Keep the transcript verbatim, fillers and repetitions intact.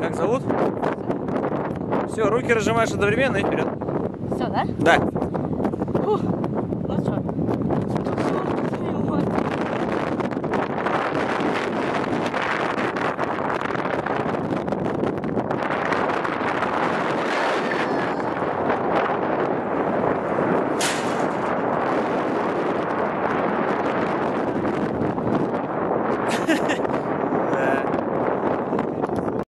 как зовут. Все, руки разжимаешь одновременно и вперед. Все, да? Да. Фух.